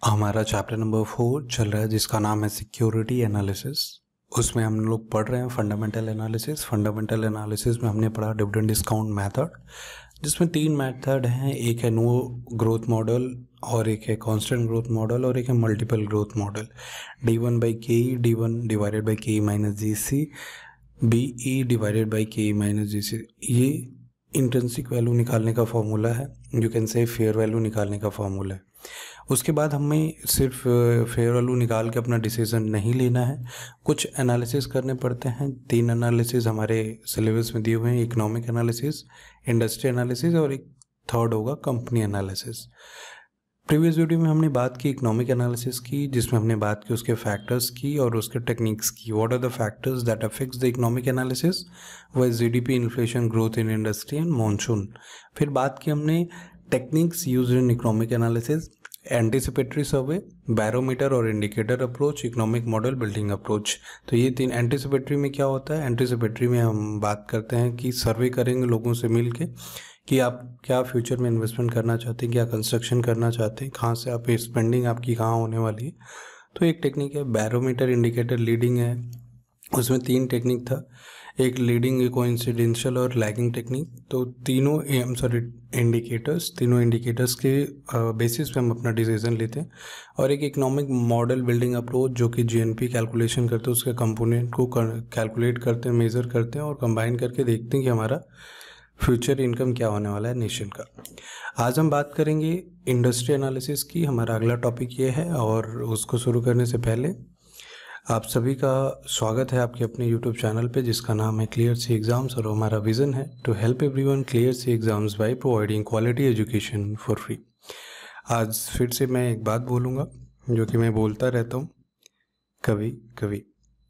हमारा chapter number 4 चल रहा है जिसका नाम है सिक्योरिटी एनालिसिस। उसमें हम लोग पढ़ रहे हैं फंडामेंटल एनालिसिस। फंडामेंटल एनालिसिस में हमने पढ़ा डिविडेंड डिस्काउंट मेथड, जिसमें 3 मेथड हैं। एक है नो ग्रोथ मॉडल, और एक है कांस्टेंट ग्रोथ मॉडल, और एक है multiple growth model. D1/KE, D1 divided by KE minus GC, BE divided by KE minus GC। ये इंट्रिंसिक वैल्यू निकालने का फॉर्मूला है, you can say fair value निकालने का फॉर्मूला है। उसके बाद हमें सिर्फ फेयर वैल्यू निकाल के अपना डिसीजन नहीं लेना है, कुछ एनालिसिस करने पड़ते हैं। 3 एनालिसिस हमारे सिलेबस में दिए हुए हैं, इकोनॉमिक एनालिसिस, इंडस्ट्री एनालिसिस, और एक थर्ड होगा कंपनी एनालिसिस। प्रीवियस वीडियो में हमने बात की इकोनॉमिक एनालिसिस की, जिसमें हमने बात की उसके फैक्टर्स की और उसके टेक्निक्स की। What are the factors that affects the economic analysis? वो GDP, inflation, growth in industry and monsoon. फिर बात की हमने techniques used in economic analysis, anticipatory survey, barometer और indicator approach, economic model building approach. तो ये 3। Anticipatory में क्या होता है? एंटीसिपेटरी में हम बात करते हैं कि सर्वे करेंगे लोगों से मिल के कि आप क्या फ्यूचर में इन्वेस्टमेंट करना चाहते हैं, क्या कंस्ट्रक्शन करना चाहते हैं, कहाँ से आप स्पेंडिंग आपकी कहाँ होने वाली है। तो एक टेक्निक है बैरोमीटर, इंडिकेटर, लीडिंग है। उसमें 3 टेक्निक था, एक लीडिंग, कोइंसिडेंशियल और लैगिंग टेक्निक। तो तीनों इंडिकेटर्स के बेसिस पे हम अपना डिसीजन लेते हैं। और एक इकोनॉमिक मॉडल बिल्डिंग अप्रोच, जो कि GNP कैलकुलेशन करते हैं, उसके कंपोनेंट को कैलकुलेट करते हैं, मेज़र करते हैं और कंबाइन करके देखते हैं कि हमारा फ्यूचर इनकम क्या होने वाला है नेशन का। आज हम बात करेंगे इंडस्ट्री एनालिसिस की, हमारा अगला टॉपिक ये है। और उसको शुरू करने से पहले आप सभी का स्वागत है आपके अपने YouTube चैनल पे, जिसका नाम है क्लियर सी एग्ज़ाम्स। और हमारा विज़न है to help everyone clear see exams by providing quality education for free. आज फिर से मैं एक बात बोलूँगा जो कि मैं बोलता रहता हूँ कभी कभी,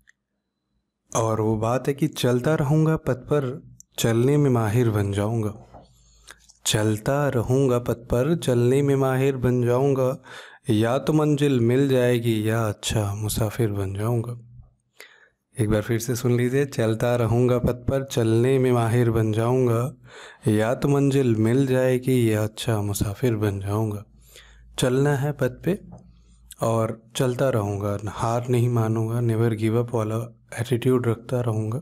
और वो बात है कि चलता रहूँगा पथ पर, चलने में माहिर बन जाऊँगा। चलता रहूँगा पथ पर, चलने में माहिर बन जाऊँगा। या तो मंजिल मिल जाएगी या अच्छा मुसाफिर बन जाऊँगा। एक बार फिर से सुन लीजिए। चलता रहूँगा पथ पर, चलने में माहिर बन जाऊँगा। या तो मंजिल मिल जाएगी या अच्छा मुसाफिर बन जाऊँगा। चलना है पथ पे और चलता रहूँगा, हार नहीं मानूंगा, नेवर गिव अप वाला एटीट्यूड रखता रहूँगा।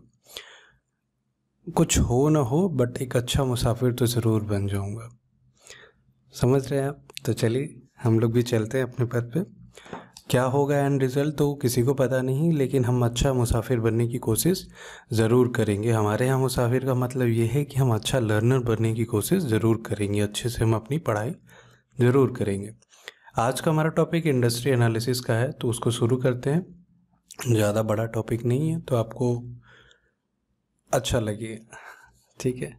कुछ हो ना हो बट एक अच्छा मुसाफिर तो ज़रूर बन जाऊँगा। समझ रहे हैं आप? तो चलिए हम लोग भी चलते हैं अपने पथ पे। क्या होगा एंड रिजल्ट तो किसी को पता नहीं, लेकिन हम अच्छा मुसाफिर बनने की कोशिश ज़रूर करेंगे। हमारे यहाँ मुसाफिर का मतलब ये है कि हम अच्छा लर्नर बनने की कोशिश ज़रूर करेंगे, अच्छे से हम अपनी पढ़ाई ज़रूर करेंगे। आज का हमारा टॉपिक इंडस्ट्री एनालिसिस का है, तो उसको शुरू करते हैं। ज़्यादा बड़ा टॉपिक नहीं है, तो आपको अच्छा लगे, ठीक है।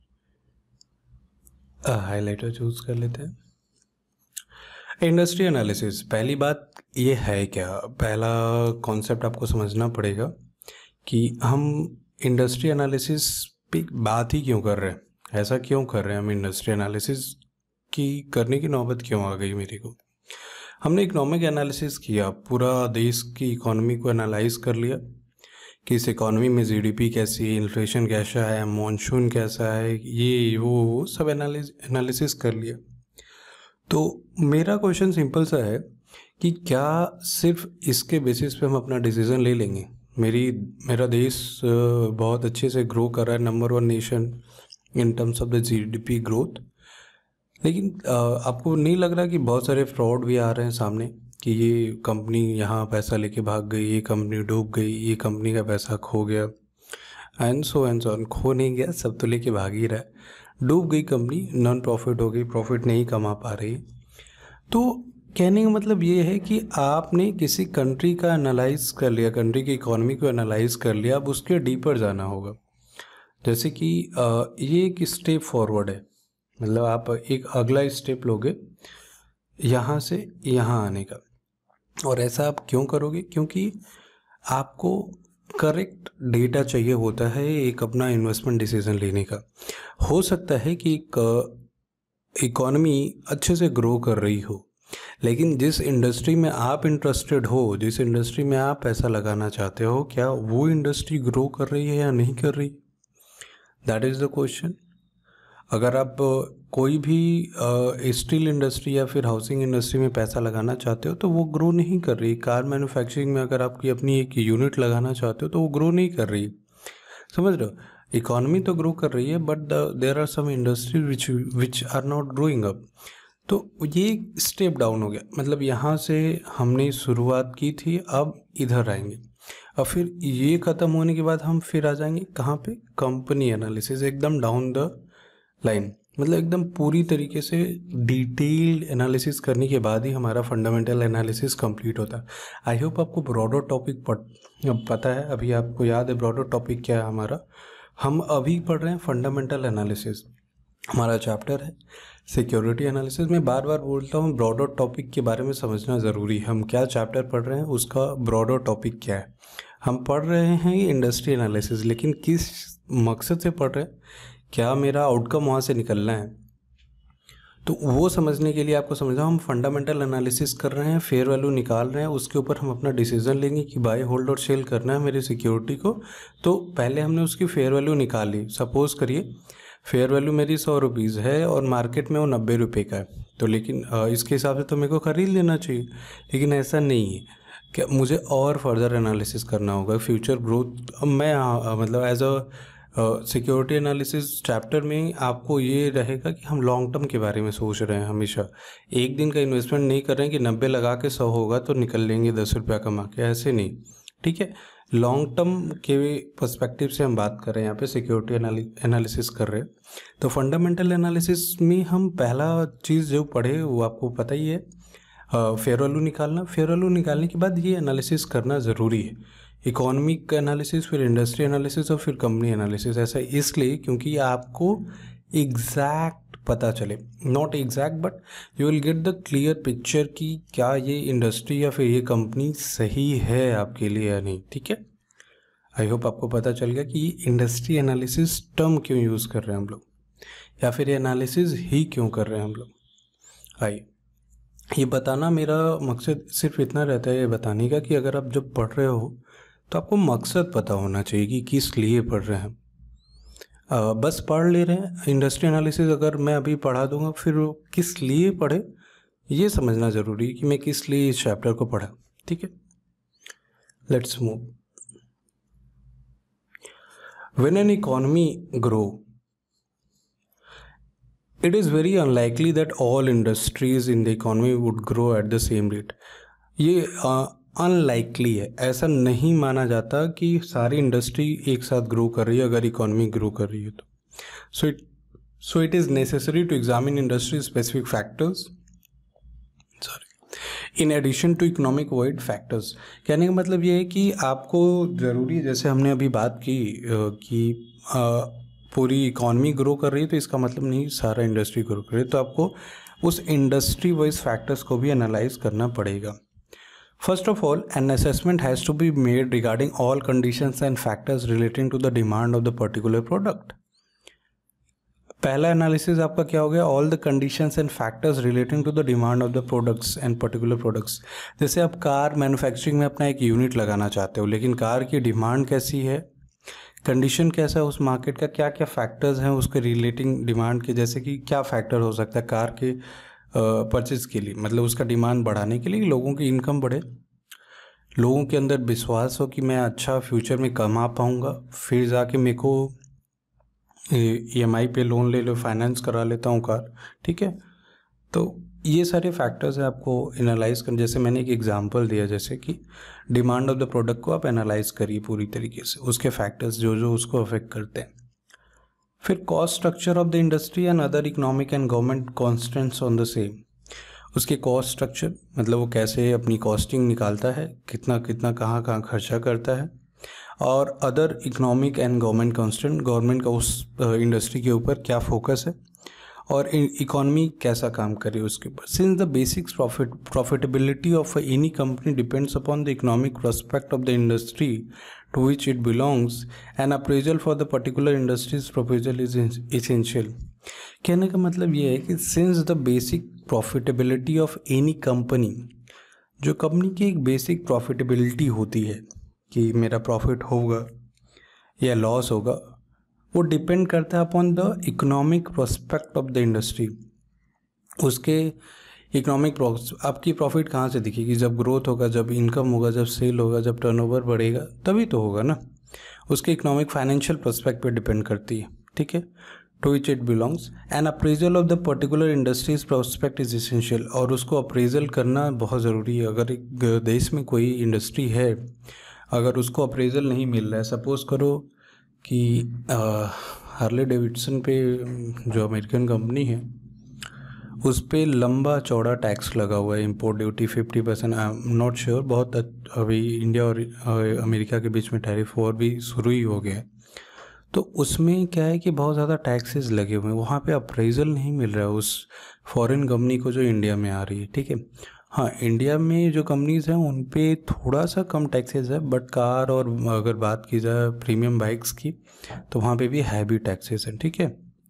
हाइलाइटर चूज कर लेते हैं। इंडस्ट्री एनालिसिस, पहली बात ये है क्या, पहला कॉन्सेप्ट आपको समझना पड़ेगा कि हम इंडस्ट्री एनालिसिस पे बात ही क्यों कर रहे हैं, ऐसा क्यों कर रहे हैं हम। इंडस्ट्री एनालिसिस की करने की नौबत क्यों आ गई मेरे को। हमने इकोनॉमिक एनालिसिस किया, पूरा देश की इकोनॉमी को एनालाइज कर लिया कि इस इकोनॉमी में GDP कैसी है, इन्फ्लेशन कैसा है, मॉनसून कैसा है, ये वो सब एनालिसिस कर लिया। तो मेरा क्वेश्चन सिंपल सा है कि क्या सिर्फ इसके बेसिस पे हम अपना डिसीजन ले लेंगे। मेरा देश बहुत अच्छे से ग्रो कर रहा है, number 1 nation in terms of the GDP growth, लेकिन आपको नहीं लग रहा कि बहुत सारे फ्रॉड भी आ रहे हैं सामने कि ये कंपनी यहाँ पैसा लेके भाग गई, ये कंपनी डूब गई, ये कंपनी का पैसा खो गया, एंड सो ऑन। खो नहीं गया, सब तो लेके भाग ही रहा है। डूब गई कंपनी, नॉन प्रॉफिट हो गई, प्रॉफिट नहीं कमा पा रही। तो कहने का मतलब ये है कि आपने किसी कंट्री का एनालाइज कर लिया, कंट्री की इकोनॉमी को एनालाइज कर लिया, अब उसके डीपर जाना होगा। जैसे कि ये एक स्टेप फॉरवर्ड है, मतलब आप एक अगला स्टेप लोगे यहाँ से यहाँ आने का। और ऐसा आप क्यों करोगे? क्योंकि आपको करेक्ट डेटा चाहिए होता है एक अपना इन्वेस्टमेंट डिसीजन लेने का। हो सकता है कि एक इकोनॉमी अच्छे से ग्रो कर रही हो, लेकिन जिस इंडस्ट्री में आप इंटरेस्टेड हो, जिस इंडस्ट्री में आप पैसा लगाना चाहते हो, क्या वो इंडस्ट्री ग्रो कर रही है या नहीं कर रही? That is the question. अगर आप कोई भी स्टील इंडस्ट्री या फिर हाउसिंग इंडस्ट्री में पैसा लगाना चाहते हो तो वो ग्रो नहीं कर रही। कार मैन्युफैक्चरिंग में अगर आपकी अपनी एक यूनिट लगाना चाहते हो तो वो ग्रो नहीं कर रही। समझ रहे हो? इकोनॉमी तो ग्रो कर रही है but there are some industries which are not growing up. तो ये स्टेप डाउन हो गया, मतलब यहाँ से हमने शुरुआत की थी, अब इधर आएंगे। और फिर ये ख़त्म होने के बाद हम फिर आ जाएंगे कहाँ पे? कंपनी एनालिसिस, एकदम डाउन द लाइन, मतलब एकदम पूरी तरीके से डिटेल्ड एनालिसिस करने के बाद ही हमारा फंडामेंटल एनालिसिस कंप्लीट होता है। आई होप आपको ब्रॉडर टॉपिक पता है। अभी आपको याद है ब्रॉडर टॉपिक क्या है हमारा? हम अभी पढ़ रहे हैं फंडामेंटल एनालिसिस, हमारा चैप्टर है सिक्योरिटी एनालिसिस। मैं बार बार बोलता हूँ ब्रॉडर टॉपिक के बारे में समझना ज़रूरी है। हम क्या चैप्टर पढ़ रहे हैं, उसका ब्रॉडर टॉपिक क्या है। हम पढ़ रहे हैं इंडस्ट्री एनालिसिस, लेकिन किस मकसद से पढ़ रहे हैं, क्या मेरा आउटकम वहाँ से निकलना है, तो वो समझने के लिए आपको समझना। हम फंडामेंटल एनालिसिस कर रहे हैं, फेयर वैल्यू निकाल रहे हैं, उसके ऊपर हम अपना डिसीजन लेंगे कि बाय होल्ड और सेल करना है मेरी सिक्योरिटी को। तो पहले हमने उसकी फेयर वैल्यू निकाली। सपोज़ करिए फेयर वैल्यू मेरी 100 रुपीज़ है और मार्केट में वो 90 रुपये का है, तो लेकिन इसके हिसाब से तो मेरे को ख़रीद लेना चाहिए। लेकिन ऐसा नहीं है, क्या मुझे और फर्दर एनालिसिस करना होगा फ्यूचर ग्रोथ। मैं मतलब as a security analysis chapter में आपको ये रहेगा कि हम लॉन्ग टर्म के बारे में सोच रहे हैं हमेशा। एक दिन का इन्वेस्टमेंट नहीं कर रहे हैं कि 90 लगा के 100 होगा तो निकल लेंगे 10 रुपया कमा के, ऐसे नहीं। ठीक है, लॉन्ग टर्म के पर्सपेक्टिव से हम बात कर रहे हैं, यहाँ पे सिक्योरिटी एनालिसिस कर रहे हैं। तो फंडामेंटल एनालिसिस में हम पहला चीज़ जो पढ़े वो आपको पता ही है, फेयर वैल्यू निकालना। फेयर वैल्यू निकालने के बाद ये एनालिसिस करना ज़रूरी है, इकोनॉमिक एनालिसिस, फिर इंडस्ट्री एनालिसिस और फिर कंपनी एनालिसिस। ऐसा इसलिए क्योंकि आपको एग्जैक्ट पता चले, not exact but you will get the clear picture कि क्या ये इंडस्ट्री या फिर ये कंपनी सही है आपके लिए या नहीं। ठीक है, आई होप आपको पता चल गया कि इंडस्ट्री एनालिसिस टर्म क्यों यूज़ कर रहे हैं हम लोग, या फिर एनालिसिस ही क्यों कर रहे हैं हम लोग। आइए, ये बताना मेरा मकसद सिर्फ इतना रहता है, ये बताने का कि अगर आप जब पढ़ रहे हो तो आपको मकसद पता होना चाहिए कि किस लिए पढ़ रहे हैं। बस पढ़ ले रहे हैं इंडस्ट्री एनालिसिस, अगर मैं अभी पढ़ा दूंगा फिर वो किस लिए पढ़े ये समझना ज़रूरी है कि मैं किस लिए इस चैप्टर को पढ़ा। ठीक है, let's move. When an economy grow, it is very unlikely that all industries in the economy would grow at the same rate. ये अनलाइकली है, ऐसा नहीं माना जाता कि सारी इंडस्ट्री एक साथ ग्रो कर रही है अगर इकोनॉमी ग्रो कर रही है तो। So it is necessary to examine industry specific factors in addition to economic wide factors. कहने का मतलब ये है कि आपको ज़रूरी है, जैसे हमने अभी बात की कि पूरी इकॉनमी ग्रो कर रही है तो इसका मतलब नहीं सारा इंडस्ट्री ग्रो कर रही है, तो आपको उस इंडस्ट्री वाइज फैक्टर्स को भी एनालाइज करना पड़ेगा। First of all, an assessment has to be made regarding all conditions and factors relating to the demand of the particular product. पहला एनालिसिस आपका क्या हो गया? All the conditions and factors relating to the demand of the products and particular products. जैसे आप car manufacturing में अपना एक यूनिट लगाना चाहते हो, लेकिन कार की डिमांड कैसी है, कंडीशन कैसा है उस मार्केट का, क्या क्या फैक्टर्स हैं उसके रिलेटिंग डिमांड के, जैसे कि क्या फैक्टर हो सकता है कार के परचेज के लिए, मतलब उसका डिमांड बढ़ाने के लिए, लोगों की इनकम बढ़े, लोगों के अंदर विश्वास हो कि मैं अच्छा फ्यूचर में कमा पाऊँगा, फिर जाके मेरे को EMI पे लोन ले लो, फाइनेंस करा लेता हूँ कार। ठीक है, तो ये सारे फैक्टर्स है आपको एनालाइज कर। जैसे मैंने एक एग्जांपल दिया, जैसे कि डिमांड ऑफ द प्रोडक्ट को आप एनालाइज करिए पूरी तरीके से, उसके फैक्टर्स जो जो उसको अफेक्ट करते हैं। फिर cost structure of the industry and other economic and government constants on the same. उसके कॉस्ट स्ट्रक्चर मतलब वो कैसे अपनी कॉस्टिंग निकालता है, कितना कितना कहाँ कहाँ खर्चा करता है, और other economic and government constant, government का उस इंडस्ट्री के ऊपर क्या फोकस है और इकोनॉमी कैसा काम करे उसके ऊपर। Since the basics profitability of any company depends upon the economic prospect of the industry to which it belongs, an appraisal for the particular industries proposal is essential. कहने का मतलब ये है कि since the basic profitability of any company, जो company की एक basic profitability होती है कि मेरा प्रॉफिट होगा या लॉस होगा, वो डिपेंड करता है upon the economic prospect of the industry. उसके इकोनॉमिक आपकी प्रॉफिट कहाँ से दिखेगी? जब ग्रोथ होगा, जब इनकम होगा, जब सेल होगा, जब टर्नओवर बढ़ेगा, तभी तो होगा ना। उसके इकोनॉमिक फाइनेंशियल प्रोस्पेक्ट पे डिपेंड करती है, ठीक है। To which it belongs an appraisal of the particular industries prospect is essential, और उसको अप्रेजल करना बहुत ज़रूरी है। अगर एक देश में कोई इंडस्ट्री है, अगर उसको अप्रेजल नहीं मिल रहा है, सपोज करो कि हार्ले डेविडसन पे जो अमेरिकन कंपनी है उस पर लंबा चौड़ा टैक्स लगा हुआ है, import duty 50%। I am not sure, बहुत अभी इंडिया और अमेरिका के बीच में टैरिफ वॉर भी शुरू ही हो गया है। तो उसमें क्या है कि बहुत ज़्यादा टैक्सेस लगे हुए हैं, वहाँ पे अप्रेजल नहीं मिल रहा है उस फॉरेन कंपनी को जो इंडिया में आ रही है, ठीक है। हाँ, इंडिया में जो कंपनीज हैं उन पे थोड़ा सा कम टैक्सेस है, बट कार और अगर बात की जाए प्रीमियम बाइक्स की तो वहाँ पे भी हैवी टैक्सेस हैं, ठीक है।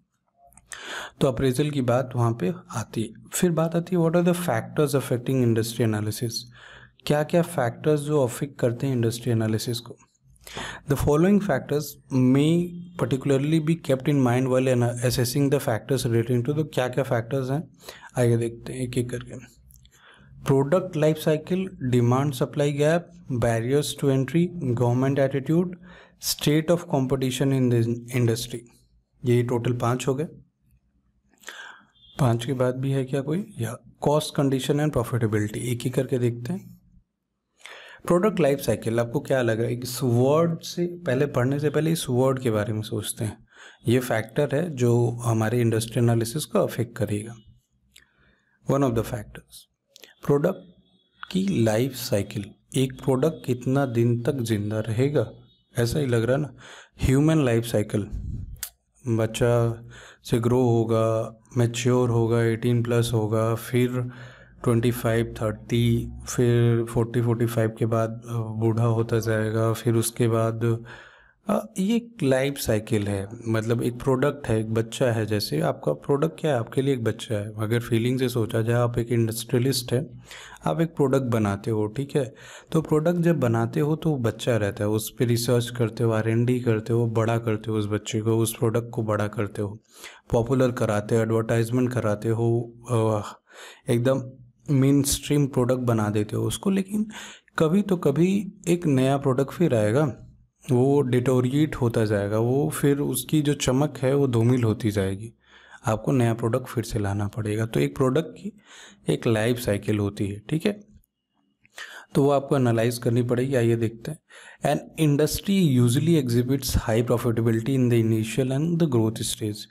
तो अप्रेजल की बात वहाँ पे आती है। फिर बात आती है what are the factors affecting industry analysis. क्या क्या फैक्टर्स जो अफेक्ट करते हैं इंडस्ट्री एनालिसिस को? The following factors may particularly be kept in mind while assessing the factors relating to. तो क्या क्या फैक्टर्स हैं, आइए देखते हैं एक एक करके। Product life cycle, demand supply gap, barriers to entry, government attitude, state of competition in the industry. ये टोटल 5 हो गए। 5 के बाद भी है क्या कोई? या कॉस्ट, कंडीशन एंड प्रॉफिटेबिलिटी, एक ही करके देखते हैं। प्रोडक्ट लाइफ साइकिल, आपको क्या लगा? इस वर्ड से पहले पढ़ने से पहले इस वर्ड के बारे में सोचते हैं। ये फैक्टर है जो हमारे इंडस्ट्री एनालिसिस को अफेक्ट करेगा। One of the factors, product की लाइफ साइकिल, एक प्रोडक्ट कितना दिन तक जिंदा रहेगा, ऐसा ही लग रहा है ना। ह्यूमन लाइफ साइकिल, बच्चा से ग्रो होगा, मैच्योर होगा, 18+ होगा, फिर 25-30, फिर 40-45 के बाद बूढ़ा होता जाएगा, फिर उसके बाद ये एक लाइफ साइकिल है। मतलब एक प्रोडक्ट है, एक बच्चा है। जैसे आपका प्रोडक्ट क्या है? आपके लिए एक बच्चा है। अगर फीलिंग से सोचा जाए, आप एक इंडस्ट्रियलिस्ट है, आप एक प्रोडक्ट बनाते हो, ठीक है। तो प्रोडक्ट जब बनाते हो तो बच्चा रहता है, उस पर रिसर्च करते हो, R&D करते हो, बड़ा करते हो उस बच्चे को, उस प्रोडक्ट को बड़ा करते हो, पॉपुलर कराते हो, एडवर्टाइजमेंट कराते हो, एकदम मेन स्ट्रीम प्रोडक्ट बना देते हो उसको। लेकिन कभी तो कभी एक नया प्रोडक्ट फिर आएगा, वो डिटोरिएट होता जाएगा, वो फिर उसकी जो चमक है वो धूमिल होती जाएगी, आपको नया प्रोडक्ट फिर से लाना पड़ेगा। तो एक प्रोडक्ट की एक लाइफ साइकिल होती है, ठीक है। तो वो आपको एनालाइज करनी पड़ेगी। आइए देखते हैं। An industry usually exhibits high profitability in the initial and the growth stage.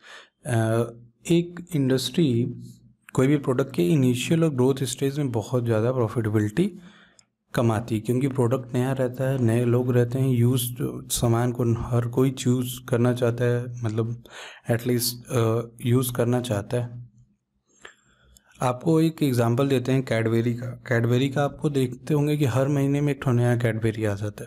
एक इंडस्ट्री कोई भी प्रोडक्ट के इनिशियल और ग्रोथ स्टेज में बहुत ज़्यादा प्रॉफिटेबिलिटी कमाती है, क्योंकि प्रोडक्ट नया रहता है, नए लोग रहते हैं, यूज सामान को हर कोई चूज़ करना चाहता है, मतलब एटलीस्ट यूज़ करना चाहता है। आपको एक एग्जांपल देते हैं कैडबेरी का। कैडबेरी का आपको देखते होंगे कि हर महीने में एक ठो नया कैडबेरी आ जाता है।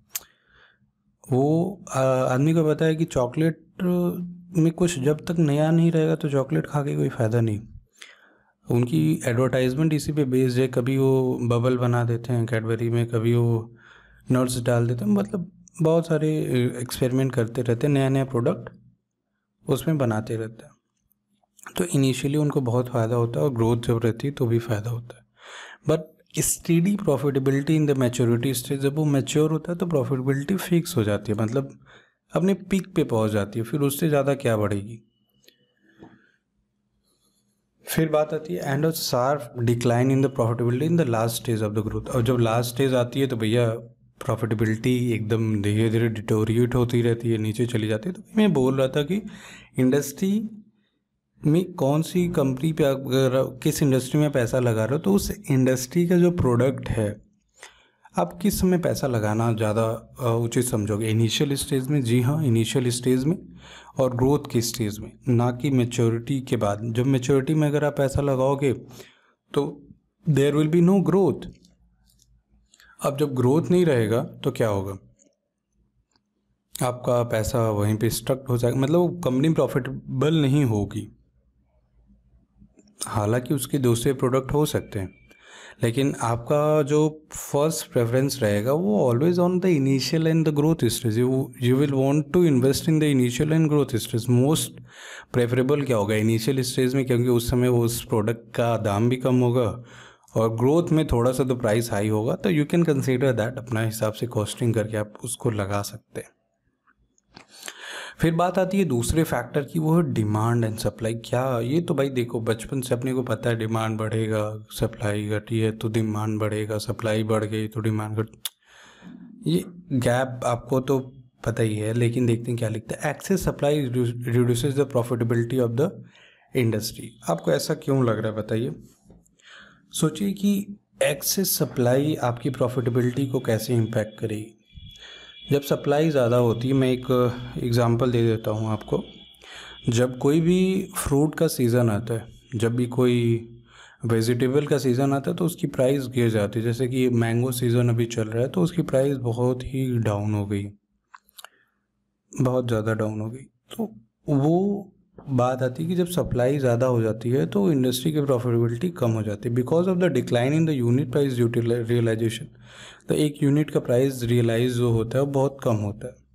वो आदमी को पता है कि चॉकलेट में कुछ जब तक नया नहीं रहेगा तो चॉकलेट खा के कोई फ़ायदा नहीं। उनकी एडवर्टाइजमेंट इसी पे बेस्ड है। कभी वो बबल बना देते हैं कैडबरी में, कभी वो नट्स डाल देते हैं, मतलब बहुत सारे एक्सपेरिमेंट करते रहते हैं, नया नया प्रोडक्ट उसमें बनाते रहते हैं। तो इनिशियली उनको बहुत फ़ायदा होता है और ग्रोथ जब रहती है तो भी फ़ायदा होता है। But steady profitability in the maturity stage, जब वो मैच्योर होता है तो प्रॉफिटेबिलिटी फिक्स हो जाती है, मतलब अपने पीक पे पहुंच जाती है, फिर उससे ज़्यादा क्या बढ़ेगी। फिर बात आती है and of sharp decline in the profitability in the last stage of the growth. और जब लास्ट स्टेज आती है तो भैया प्रॉफिटेबिलिटी एकदम धीरे धीरे डिटोरिएट होती रहती है, नीचे चली जाती है। तो मैं बोल रहा था कि इंडस्ट्री में कौन सी कंपनी पे अगर किस इंडस्ट्री में पैसा लगा रहे हो तो उस इंडस्ट्री का जो प्रोडक्ट है आप किस समय पैसा लगाना ज़्यादा उचित समझोगे? इनिशियल स्टेज में? जी हाँ, इनिशियल स्टेज में और ग्रोथ की स्टेज में, ना कि मैच्योरिटी के बाद। जब मैच्योरिटी में अगर आप पैसा लगाओगे तो there will be no growth. अब जब ग्रोथ नहीं रहेगा तो क्या होगा? आपका पैसा वहीं पे स्टक हो जाएगा, मतलब कंपनी प्रॉफिटेबल नहीं होगी। हालांकि उसके दूसरे प्रोडक्ट हो सकते हैं, लेकिन आपका जो फर्स्ट प्रेफरेंस रहेगा वो always on the initial and the growth stage. You will want to invest in the initial and growth stage. Most preferable क्या होगा इनिशियल स्टेज में, क्योंकि उस समय वो उस प्रोडक्ट का दाम भी कम होगा और ग्रोथ में थोड़ा सा तो प्राइस हाई होगा, तो यू कैन कंसीडर दैट। अपना हिसाब से कॉस्टिंग करके आप उसको लगा सकते हैं। फिर बात आती है दूसरे फैक्टर की, वो है डिमांड एंड सप्लाई। क्या ये तो भाई देखो बचपन से अपने को पता है, डिमांड बढ़ेगा सप्लाई घटी है तो डिमांड बढ़ेगा, सप्लाई बढ़ गई तो डिमांड घट, ये गैप आपको तो पता ही है। लेकिन देखते हैं क्या लिखता है, excess supply reduces the profitability of the industry. आपको ऐसा क्यों लग रहा है बताइए? सोचिए कि एक्सेस सप्लाई आपकी प्रॉफिटेबिलिटी को कैसे इम्पैक्ट करेगी। जब सप्लाई ज़्यादा होती है, मैं एक एग्ज़ाम्पल दे देता हूँ आपको। जब कोई भी फ्रूट का सीज़न आता है, जब भी कोई वेजिटेबल का सीज़न आता है तो उसकी प्राइस गिर जाती है। जैसे कि मैंगो सीज़न अभी चल रहा है तो उसकी प्राइस बहुत ही डाउन हो गई, बहुत ज़्यादा डाउन हो गई। तो वो बात आती है कि जब सप्लाई ज़्यादा हो जाती है तो इंडस्ट्री की प्रॉफिटेबिलिटी कम हो जाती है, because of the decline in the unit price realisation. तो एक यूनिट का प्राइस रियलाइज जो होता है वो बहुत कम होता है।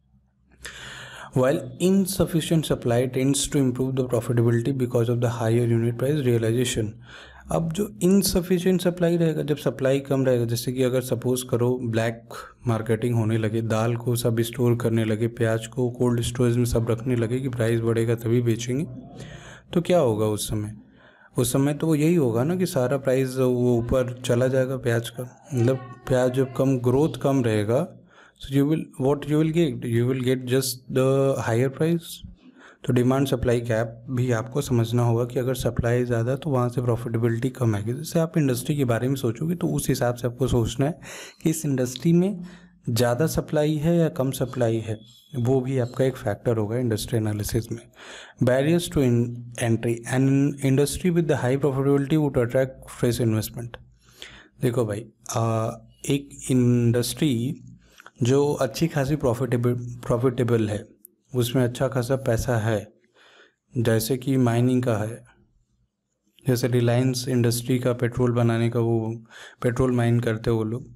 While insufficient supply tends to improve the profitability because of the higher unit price realization। अब जो इनसफिशिएंट सप्लाई रहेगा, जब सप्लाई कम रहेगा, जैसे कि अगर सपोज करो ब्लैक मार्केटिंग होने लगे, दाल को सब स्टोर करने लगे, प्याज को कोल्ड स्टोरेज में सब रखने लगे कि प्राइस बढ़ेगा तभी बेचेंगे, तो क्या होगा उस समय? उस समय तो यही होगा ना कि सारा प्राइस वो ऊपर चला जाएगा प्याज का। मतलब प्याज जब कम, ग्रोथ कम रहेगा, so you will get just the higher price। तो डिमांड सप्लाई गैप भी आपको समझना होगा कि अगर सप्लाई ज़्यादा तो वहाँ से प्रॉफिटेबिलिटी कम आएगी। जैसे आप इंडस्ट्री के बारे में सोचोगे तो उस हिसाब से आपको सोचना है कि इस इंडस्ट्री में ज़्यादा सप्लाई है या कम सप्लाई है, वो भी आपका एक फैक्टर होगा इंडस्ट्री एनालिसिस में। Barriers to entry, an industry with the high profitability would attract fresh investment. देखो भाई, एक इंडस्ट्री जो अच्छी खासी प्रॉफिटेबल है, उसमें अच्छा खासा पैसा है, जैसे कि माइनिंग का है, जैसे रिलायंस इंडस्ट्री का पेट्रोल बनाने का, वो पेट्रोल माइन करते वो लोग,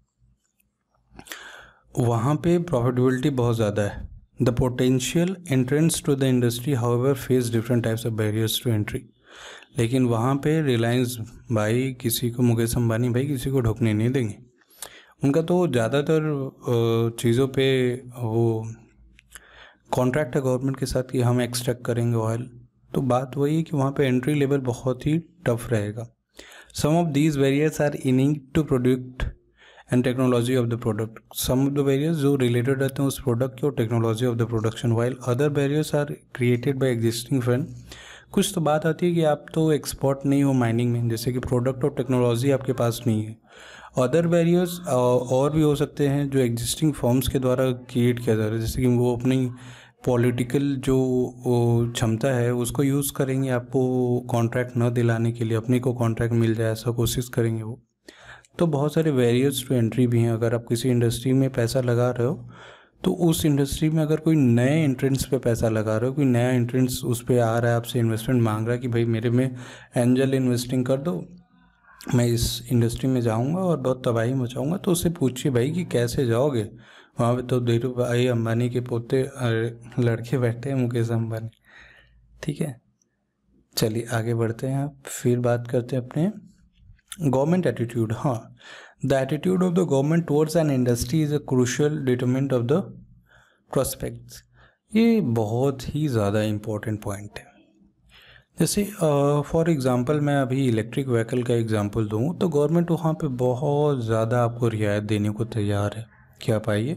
वहाँ पे प्रॉफिटेबिलिटी बहुत ज़्यादा है। The potential entrance to the industry however face different types of barriers to entry. लेकिन वहाँ पे रिलायंस भाई किसी को, मुकेश अंबानी भाई किसी को ढुकने नहीं देंगे। उनका तो ज़्यादातर चीज़ों पे वो कॉन्ट्रैक्ट है गवर्नमेंट के साथ कि हम एक्सट्रैक्ट करेंगे ऑयल। तो बात वही है कि वहाँ पे एंट्री लेवल बहुत ही टफ रहेगा। Some of these barriers are inning to product and technology of the product. Some of the barriers जो रिलेटेड रहते हैं उस प्रोडक्ट के और technology of the production, while other barriers are created by existing firm. कुछ तो बात आती है कि आप तो एक्सपर्ट नहीं हो माइनिंग में, जैसे कि प्रोडक्ट और टेक्नोलॉजी आपके पास नहीं है। अदर बैरियर्स और भी हो सकते हैं जो एग्जिस्टिंग फॉर्म्स के द्वारा क्रिएट किया जा रहा है, जैसे कि वो अपनी पॉलिटिकल जो क्षमता है उसको यूज़ करेंगे आपको कॉन्ट्रैक्ट न दिलाने के लिए, अपने को कॉन्ट्रैक्ट मिल जाए ऐसा कोशिश करेंगे वो। तो बहुत सारे बैरियर्स टू एंट्री भी हैं। अगर आप किसी इंडस्ट्री में पैसा लगा रहे हो तो उस इंडस्ट्री में अगर कोई नए एंट्रेंस पे पैसा लगा रहे हो, कोई नया एंट्रेंस उस पर आ रहा है, आपसे इन्वेस्टमेंट मांग रहा है कि भाई मेरे में एंजल इन्वेस्टिंग कर दो, मैं इस इंडस्ट्री में जाऊंगा और बहुत तबाही मचाऊंगा, तो उससे पूछिए भाई कि कैसे जाओगे। वहाँ पे तो धीरू भाई अंबानी के पोते लड़के बैठे हैं, मुकेश अंबानी। ठीक है, चलिए आगे बढ़ते हैं। आप फिर बात करते हैं अपने गवर्नमेंट एटीट्यूड। हाँ, the attitude of the government towards an industry is a crucial determinant of the prospects. ये बहुत ही ज़्यादा इम्पोर्टेंट पॉइंट है। जैसे फॉर एग्ज़ाम्पल मैं अभी इलेक्ट्रिक व्हीकल का एग्ज़ाम्पल दूँ तो गवर्नमेंट वहाँ पे बहुत ज़्यादा आपको रियायत देने को तैयार है कि आप आइए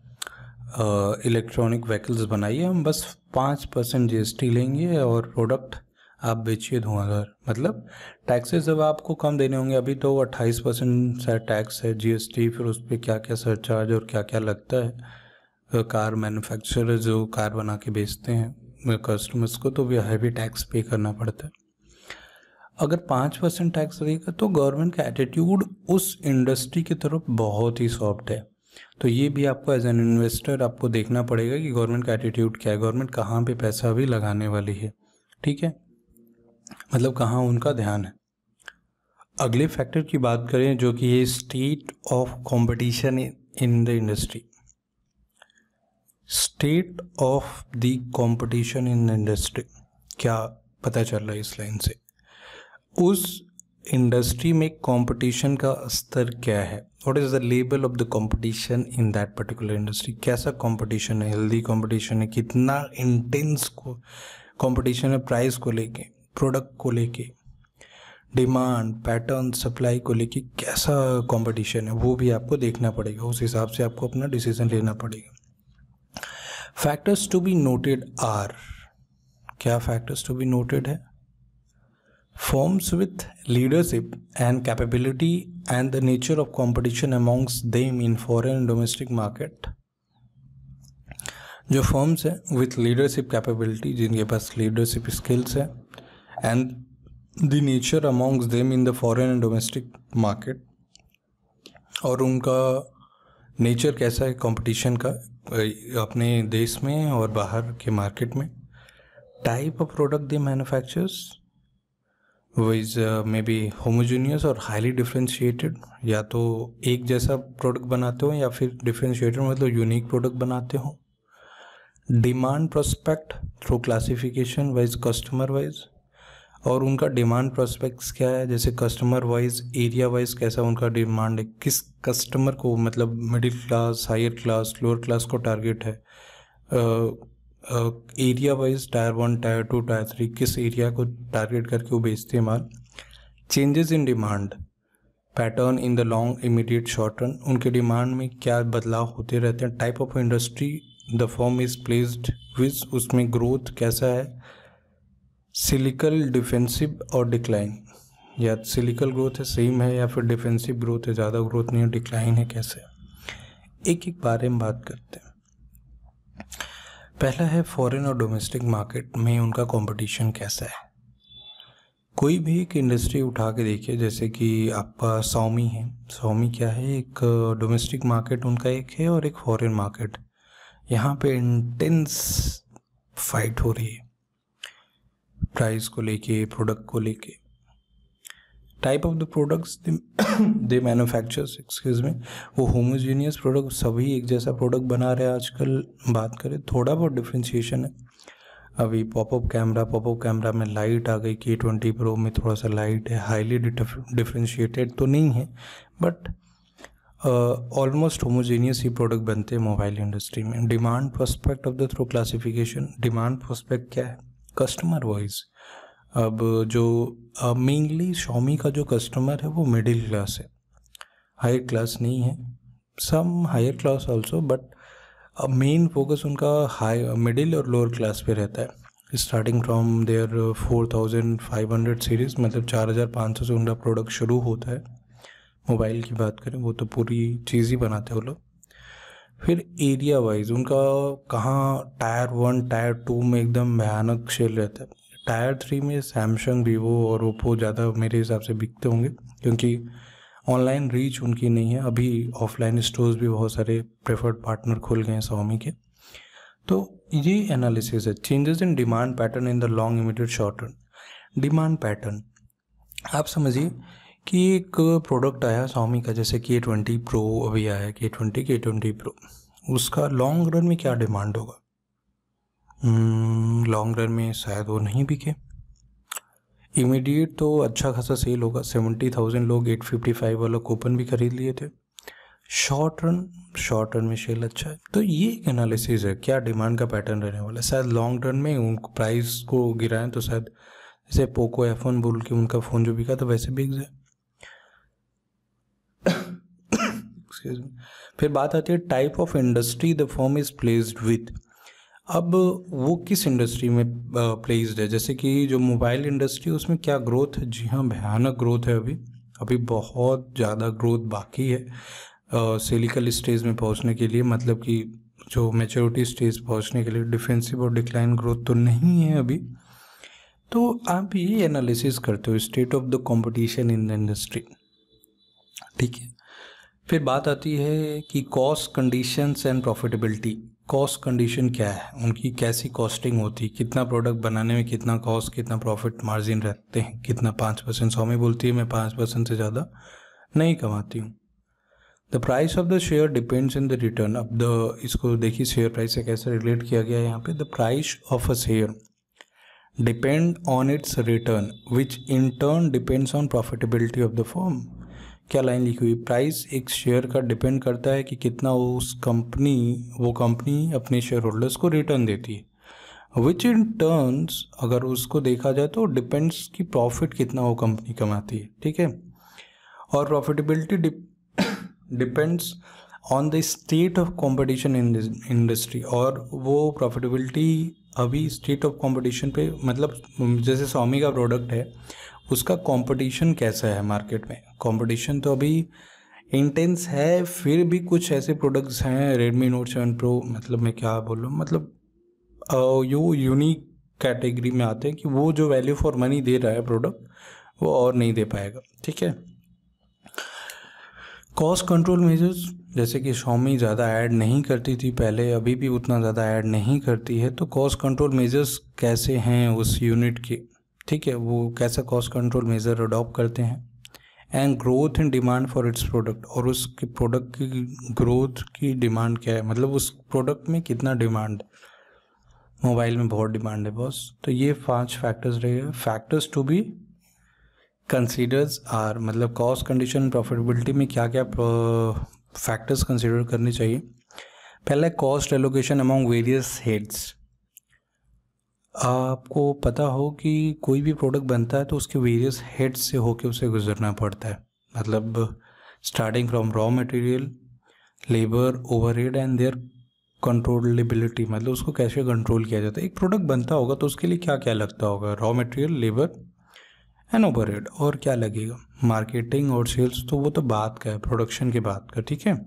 इलेक्ट्रॉनिक व्हीकल्स बनाइए, हम बस 5% GST लेंगे और प्रोडक्ट आप बेचिए धुआंधार। मतलब टैक्सेस जब आपको कम देने होंगे, अभी तो 28% शायद टैक्स है GST, फिर उस पर क्या क्या सरचार्ज और क्या क्या लगता है। कार मैन्युफैक्चरर जो कार बना के बेचते हैं कस्टमर्स को, तो भी हैवी टैक्स पे करना पड़ता है। अगर 5% टैक्स रहेगा तो गवर्नमेंट का एटीट्यूड उस इंडस्ट्री की तरफ बहुत ही सॉफ्ट है। तो ये भी आपको एज एन इन्वेस्टर आपको देखना पड़ेगा कि गवर्नमेंट का एटीट्यूड क्या है, गवर्नमेंट कहाँ पे पैसा भी लगाने वाली है। ठीक है, मतलब कहाँ उनका ध्यान है। अगले फैक्टर की बात करें जो कि है state of competition in the industry. State of the competition in the industry, क्या पता चल रहा है इस लाइन से? उस इंडस्ट्री में कंपटीशन का स्तर क्या है? What is the level of the competition in that particular industry? कैसा कंपटीशन है? हेल्दी कंपटीशन है? कितना इंटेंस को कंपटीशन है? प्राइस को लेके, प्रोडक्ट को लेके, डिमांड पैटर्न, सप्लाई को लेके कैसा कंपटीशन है, वो भी आपको देखना पड़ेगा। उस हिसाब से आपको अपना डिसीजन लेना पड़ेगा। Factors to be noted are, क्या फैक्टर्स टू बी नोटेड है? Firms with leadership and capability and the nature of competition amongst them in foreign and domestic market। जो फर्म्स हैं विथ लीडरशिप कैपेबिलिटी, जिनके पास leadership skills है, and the nature amongst them in the foreign and domestic market, और उनका nature कैसा है competition का अपने देश में और बाहर के मार्केट में। Type of product they manufactures which may be homogeneous और हाईली डिफ्रेंशिएटेड, या तो एक जैसा प्रोडक्ट बनाते हो या फिर डिफ्रेंशिएटेड मतलब यूनिक प्रोडक्ट बनाते हो। Demand prospect through classification wise, customer wise, और उनका डिमांड प्रोस्पेक्ट्स क्या है, जैसे कस्टमर वाइज, एरिया वाइज कैसा उनका डिमांड है, किस कस्टमर को, मतलब middle class, higher class, lower class को टारगेट है, area wise, tier 1, tier 2, tier 3, किस एरिया को टारगेट करके वो बेचते हैं माल। Changes in demand pattern in the long, immediate, short run, उनके डिमांड में क्या बदलाव होते रहते हैं। Type of industry the firm is placed with, उसमें ग्रोथ कैसा है, सिलिकल, डिफेंसिव और डिक्लाइन, या सिलिकल ग्रोथ है, सेम है, या फिर डिफेंसिव ग्रोथ है, ज़्यादा ग्रोथ नहीं है, डिक्लाइन है, कैसे। एक एक बारे में बात करते हैं। पहला है फॉरेन और डोमेस्टिक मार्केट में उनका कंपटीशन कैसा है। कोई भी एक इंडस्ट्री उठा के देखिए, जैसे कि आपका स्वामी है, स्वामी क्या है, एक डोमेस्टिक मार्केट उनका एक है और एक फॉरेन मार्केट। यहाँ पे इंटेंस फाइट हो रही है प्राइस को लेके, प्रोडक्ट को लेके। Type of the products they manufactures, excuse me, वो होमोजीनियस प्रोडक्ट, सभी एक जैसा प्रोडक्ट बना रहे हैं आजकल। बात करें थोड़ा बहुत डिफ्रेंशिएशन है। अभी पॉपअप कैमरा में लाइट आ गई, K20 Pro में थोड़ा सा लाइट है, हाईली डिफ्रेंशिएटेड तो नहीं है, बट ऑलमोस्ट होमोजीनियस ही प्रोडक्ट बनते हैं मोबाइल इंडस्ट्री में। Demand prospect of the through classification, demand prospect क्या है, कस्टमर वाइज। अब जो मेनली Xiaomi का जो कस्टमर है वो मिडिल क्लास है, हायर क्लास नहीं है, some higher class also, but main focus उनका हाई, मिडिल और लोअर क्लास पे रहता है। स्टार्टिंग फ्रॉम देयर 4500 सीरीज़, मतलब 4500 से उनका प्रोडक्ट शुरू होता है। मोबाइल की बात करें, वो तो पूरी चीज़ ही बनाते हैं वो लोग। फिर एरिया वाइज उनका कहाँ, टायर 1, टायर 2 में एकदम भयानक सेल रहता है। टायर 3 में सैमसंग, वीवो और ओप्पो ज़्यादा मेरे हिसाब से बिकते होंगे, क्योंकि ऑनलाइन रीच उनकी नहीं है। अभी ऑफलाइन स्टोर्स भी बहुत सारे प्रेफर्ड पार्टनर खुल गए हैं Xiaomi के। तो ये एनालिसिस है। Changes in demand pattern in the long, immediate, short run. Demand pattern आप समझिए कि एक प्रोडक्ट आया Xiaomi का, जैसे K20 Pro अभी आया, K20 Pro, उसका लॉन्ग रन में क्या डिमांड होगा? लॉन्ग रन में शायद वो नहीं बिके। इमीडिएट तो अच्छा खासा सेल होगा, 70,000 लोग 855 वाला कूपन भी खरीद लिए थे। शॉर्ट रन में सेल अच्छा है। तो ये एक एनालिसिस है क्या डिमांड का पैटर्न रहने वाला है। शायद लॉन्ग रन में उनको प्राइस को गिराएं तो शायद जैसे पोको F1 बोल के उनका फ़ोन जो बिका तो वैसे बिक जाए। Excuse me. फिर बात आती है type of industry the firm is placed with. अब वो किस इंडस्ट्री में प्लेस्ड है, जैसे कि जो मोबाइल इंडस्ट्री उसमें क्या ग्रोथ है? जी हाँ, भयानक ग्रोथ है। अभी बहुत ज़्यादा ग्रोथ बाकी है सिलिकल स्टेज में पहुंचने के लिए, मतलब कि जो मैच्योरिटी स्टेज पहुंचने के लिए। डिफेंसिव और डिक्लाइन ग्रोथ तो नहीं है अभी। तो आप ये एनालिसिस करते हो state of the competition in the industry, ठीक है। फिर बात आती है कि cost, conditions and profitability. Cost condition क्या है, उनकी कैसी कॉस्टिंग होती है, कितना प्रोडक्ट बनाने में कितना कॉस्ट, कितना प्रॉफिट मार्जिन रखते हैं, कितना 5%। स्वामी बोलती है मैं 5% से ज़्यादा नहीं कमाती हूँ। The price of the share depends in the return. अब इसको देखिए शेयर प्राइस से कैसे रिलेट किया गया है यहाँ पे। The price of a share depend on its return which in turn depends on profitability of the firm. क्या लाइन लिखी हुई, प्राइस एक शेयर का डिपेंड करता है कि कितना वो कंपनी अपने शेयर होल्डर्स को रिटर्न देती है। विच इन टर्न्स अगर उसको देखा जाए तो डिपेंड्स कि प्रॉफिट कितना वो कंपनी कमाती है, ठीक है। और profitability depends on the state of competition in industry. और वो प्रॉफिटेबिलिटी अभी स्टेट ऑफ कंपटीशन पे, मतलब जैसे स्वामी का प्रोडक्ट है उसका कंपटीशन कैसा है मार्केट में। कंपटीशन तो अभी इंटेंस है, फिर भी कुछ ऐसे प्रोडक्ट्स हैं रेडमी नोट 7 प्रो, मतलब मैं क्या बोल रहा हूँ, मतलब यो यूनिक कैटेगरी में आते हैं कि वो जो वैल्यू फॉर मनी दे रहा है प्रोडक्ट वो और नहीं दे पाएगा, ठीक है। कॉस्ट कंट्रोल मेजर्स, जैसे कि Xiaomi ज़्यादा ऐड नहीं करती थी पहले, अभी भी उतना ज़्यादा ऐड नहीं करती है, तो कॉस्ट कंट्रोल मेजर्स कैसे हैं उस यूनिट के, ठीक है, वो कैसा कॉस्ट कंट्रोल मेजर अडॉप्ट करते हैं। And growth in demand for its product, और उसके प्रोडक्ट की ग्रोथ की डिमांड क्या है, मतलब उस प्रोडक्ट में कितना डिमांड, मोबाइल में बहुत डिमांड है बॉस। तो ये 5 फैक्टर्स रहेगा। Factors to be considers are, मतलब कॉस्ट कंडीशन प्रॉफिटेबिलिटी में क्या क्या फैक्टर्स कंसीडर करने चाहिए। पहला cost allocation among various heads. आपको पता हो कि कोई भी प्रोडक्ट बनता है तो उसके वेरियस हेड्स से होके उसे गुजरना पड़ता है, मतलब starting from raw material, labour, overhead and their controllability, मतलब उसको कैसे कंट्रोल किया जाता है। एक प्रोडक्ट बनता होगा तो उसके लिए क्या क्या लगता होगा, raw material, labour and overhead, और क्या लगेगा, मार्केटिंग और सेल्स, तो वो तो बात का है, प्रोडक्शन के बात का, ठीक है।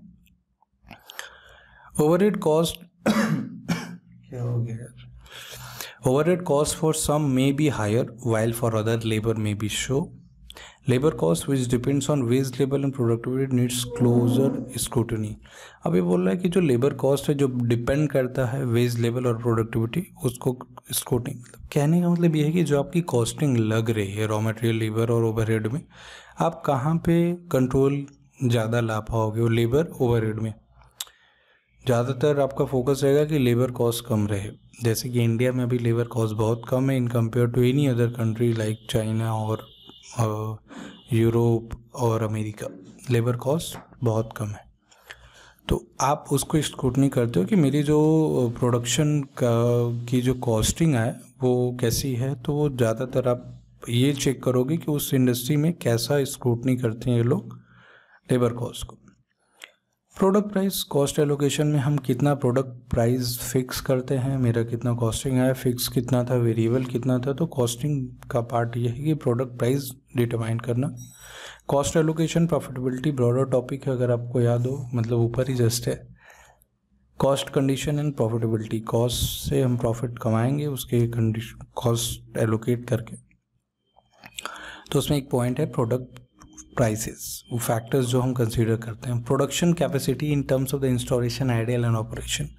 ओवरहेड कॉस्ट क्या हो गया यार, overhead cost for some may be higher while for other labor may be show. Labor cost which depends on wage level and productivity needs closer scrutiny. अब ये बोल रहा है कि जो लेबर कॉस्ट है जो डिपेंड करता है वेज लेवल और प्रोडक्टिविटी, उसको स्क्रूटनी, मतलब कहने का मतलब ये है कि जो आपकी कॉस्टिंग लग रही है रॉ मटेरियल, लेबर और ओवरहेड में, आप कहाँ पे कंट्रोल ज़्यादा ला पाओगे, वो लेबर ओवरहेड में ज़्यादातर आपका फोकस रहेगा कि लेबर कॉस्ट कम रहे। जैसे कि इंडिया में अभी लेबर कॉस्ट बहुत कम है in compare to any other country like China और यूरोप और अमेरिका, लेबर कॉस्ट बहुत कम है। तो आप उसको स्क्रूटनी करते हो कि मेरी जो प्रोडक्शन की जो कॉस्टिंग है वो कैसी है, तो वो ज़्यादातर आप ये चेक करोगे कि उस इंडस्ट्री में कैसा स्क्रूटनी करते हैं ये लोग लेबर कॉस्ट को। प्रोडक्ट प्राइस कॉस्ट एलोकेशन में हम कितना प्रोडक्ट प्राइस फिक्स करते हैं, मेरा कितना कॉस्टिंग है, फिक्स कितना था, वेरिएबल कितना था, तो कॉस्टिंग का पार्ट ये है कि प्रोडक्ट प्राइस डिटरमाइन करना। Cost allocation profitability broader topic है, अगर आपको याद हो, मतलब ऊपर ही जस्ट है। Cost condition and profitability, cost से हम प्रॉफिट कमाएंगे उसके कंडीशन कॉस्ट एलोकेट करके। तो उसमें एक पॉइंट है प्रोडक्ट प्राइसेस, वो फैक्टर्स जो हम कंसीडर करते हैं। Production capacity in terms of the installation, ideal and operation.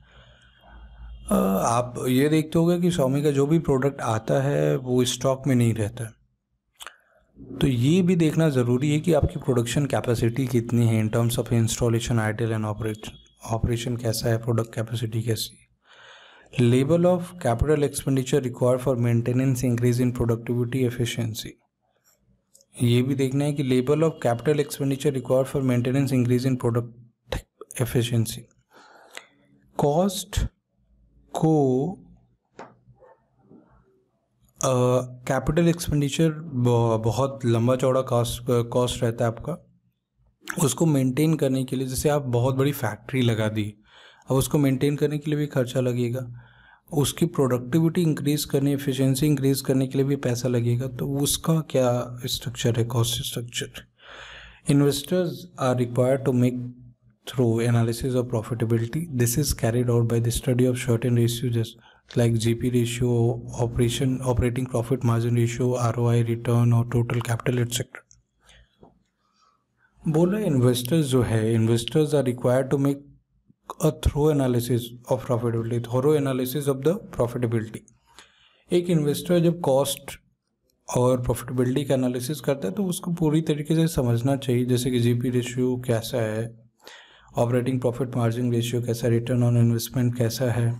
आप ये देखते होंगे कि Xiaomi का जो भी प्रोडक्ट आता है वो स्टॉक में नहीं रहता है, तो ये भी देखना ज़रूरी है कि आपकी प्रोडक्शन कैपेसिटी कितनी है in terms of installation, ideal and operation कैसा है, प्रोडक्ट कैपेसिटी कैसी है। Level of capital expenditure required for maintenance, increase in productivity, efficiency, ये भी देखना है कि level of capital expenditure required for maintenance, increase in product efficiency. Cost को कैपिटल एक्सपेंडिचर बहुत लंबा चौड़ा कॉस्ट रहता है आपका, उसको मेंटेन करने के लिए, जैसे आप बहुत बड़ी फैक्ट्री लगा दी, अब उसको मेंटेन करने के लिए भी खर्चा लगेगा, उसकी प्रोडक्टिविटी इंक्रीज करने, एफिशिएंसी इंक्रीज करने के लिए भी पैसा लगेगा, तो उसका क्या स्ट्रक्चर है, cost structure. Investors are required to make through analysis of profitability, this is carried out by the study of certain ratio just like GP ratio, operating profit margin ratio, ROI, return और total capital etcetera. बोला investors जो है, investors are required to make a thorough analysis of profitability, thorough analysis of the profitability. एक investor जब cost और profitability का analysis करता है तो उसको पूरी तरीके से समझना चाहिए, जैसे कि जीपी रेशियो कैसा है, ऑपरेटिंग प्रॉफिट मार्जिन रेशियो कैसा है, रिटर्न ऑन इन्वेस्टमेंट कैसा है।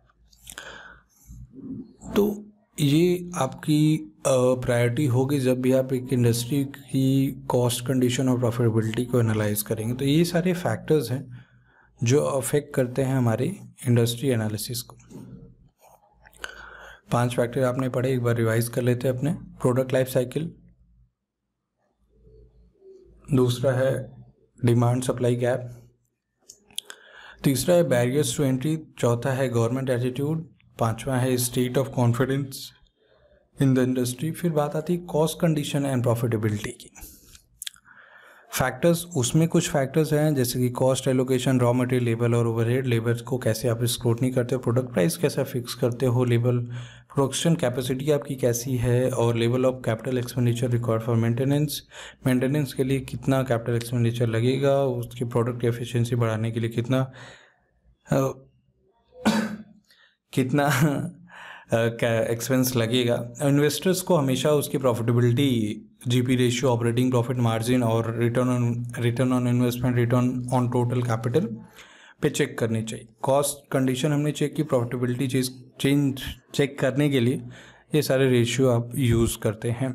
तो ये आपकी प्रायोरिटी होगी जब भी आप एक इंडस्ट्री की कॉस्ट कंडीशन और प्रॉफिटेबिलिटी को एनालाइज करेंगे। तो ये सारे फैक्टर्स हैं जो अफेक्ट करते हैं हमारी इंडस्ट्री एनालिसिस को। 5 फैक्टर आपने पढ़े, एक बार रिवाइज कर लेते हैं अपने। प्रोडक्ट लाइफ साइकिल, दूसरा है डिमांड सप्लाई गैप, तीसरा है बैरियर्स टू एंट्री, चौथा है गवर्नमेंट एटीट्यूड, पांचवा है state of confidence in the industry. फिर बात आती है कॉस्ट कंडीशन एंड प्रॉफिटेबिलिटी की। फैक्टर्स, उसमें कुछ फैक्टर्स हैं जैसे कि cost allocation, raw material level और ओवरहेड लेवल को कैसे आप स्क्रूटनी करते हो, प्रोडक्ट प्राइस कैसे फिक्स करते हो, लेवल प्रोडक्शन कैपेसिटी आपकी कैसी है, और level of capital expenditure required for maintenance के लिए कितना कैपिटल एक्सपेंडिचर लगेगा, उसकी प्रोडक्ट एफिशिएंसी बढ़ाने के लिए कितना एक्सपेंस लगेगा। इन्वेस्टर्स को हमेशा उसकी profitability, GP ratio, operating profit margin और return on investment, return on total capital पे चेक करनी चाहिए। कॉस्ट कंडीशन हमने चेक की, प्रॉफिटेबिलिटी चेक करने के लिए ये सारे रेशियो आप यूज़ करते हैं।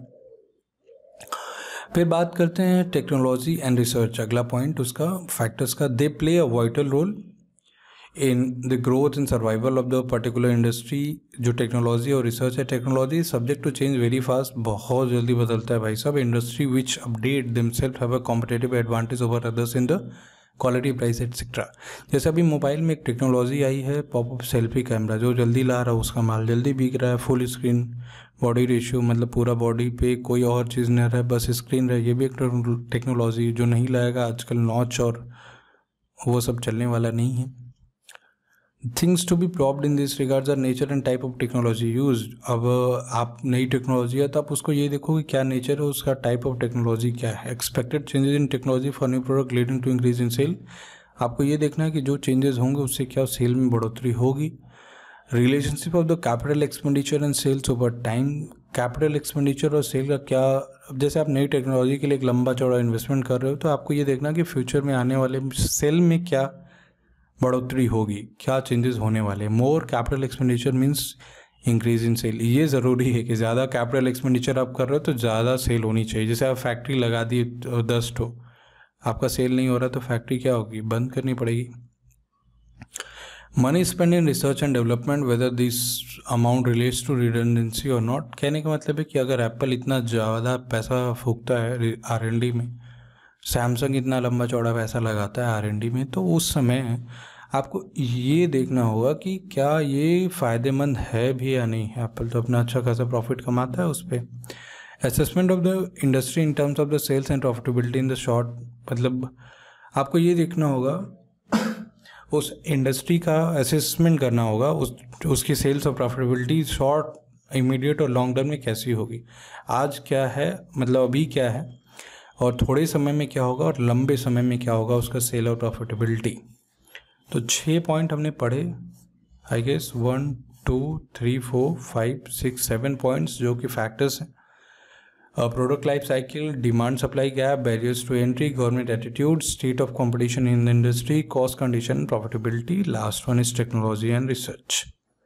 फिर बात करते हैं टेक्नोलॉजी एंड रिसर्च, अगला पॉइंट उसका फैक्टर्स का। They play a vital role in the growth and survival of the particular industry. जो टेक्नोलॉजी और रिसर्च है, technology subject to change very fast, बहुत जल्दी बदलता है भाई साहब। Industry which update themselves have a competitive advantage over others in the quality, price etcetera. जैसे अभी मोबाइल में एक टेक्नोलॉजी आई है, पॉपअप सेल्फी कैमरा, जो जल्दी ला रहा है उसका माल जल्दी बिक रहा है। फुल स्क्रीन बॉडी रेशियो, मतलब पूरा बॉडी पे कोई और चीज़ नहीं रहा है, बस स्क्रीन रहे, ये भी एक टेक्नोलॉजी जो नहीं लाएगा आजकल नॉच और वो सब चलने वाला नहीं है। Things to be probed in this regards are nature and type of technology use. अब आप नई टेक्नोलॉजी है तो आप उसको ये देखो कि क्या नेचर है उसका, टाइप ऑफ टेक्नोलॉजी क्या है। Expected changes in technology for new product leading to increase in sale, आपको ये देखना है कि जो चेंजेस होंगे उससे क्या सेल में बढ़ोतरी होगी। Relationship of the capital expenditure and sales over time, capital expenditure और सेल का क्या, जैसे आप नई टेक्नोलॉजी के लिए एक लंबा चौड़ा इन्वेस्टमेंट कर रहे हो तो आपको ये देखना कि फ्यूचर में आने वाले सेल में क्या बढ़ोतरी होगी, क्या चेंजेस होने वाले। More capital expenditure means increase in sale, ये ज़रूरी है कि ज़्यादा कैपिटल एक्सपेंडिचर आप कर रहे हो तो ज़्यादा सेल होनी चाहिए। जैसे आप फैक्ट्री लगा दी 10 ठो, आपका सेल नहीं हो रहा तो फैक्ट्री क्या होगी, बंद करनी पड़ेगी। Money spend in research and development whether this amount relates to redundancy और नॉट। कहने का मतलब है कि अगर एप्पल इतना ज़्यादा पैसा फूकता है R&D में, सैमसंग इतना लंबा चौड़ा पैसा लगाता है R&D में, तो उस समय आपको ये देखना होगा कि क्या ये फ़ायदेमंद है भी या नहीं है। एप्पल तो अपना अच्छा खासा प्रॉफिट कमाता है उस पर। Assessment of the industry in terms of the sales and profitability in the short, मतलब आपको ये देखना होगा उस इंडस्ट्री का असेसमेंट करना होगा, उसकी सेल्स और प्रॉफिटेबिलिटी शॉर्ट, इमीडिएट और लॉन्ग टर्म में कैसी होगी। आज क्या है, मतलब अभी क्या है, और थोड़े समय में क्या होगा, और लंबे समय में क्या होगा उसका सेल और प्रॉफिटेबिलिटी। तो 6 पॉइंट हमने पढ़े, आई गेस 1 2 3 4 5 6 7 पॉइंट्स जो कि फैक्टर्स हैं। Product life cycle, demand supply gap, barriers to entry, government attitude, state of competition in the industry, cost condition, profitability, last one is technology and research.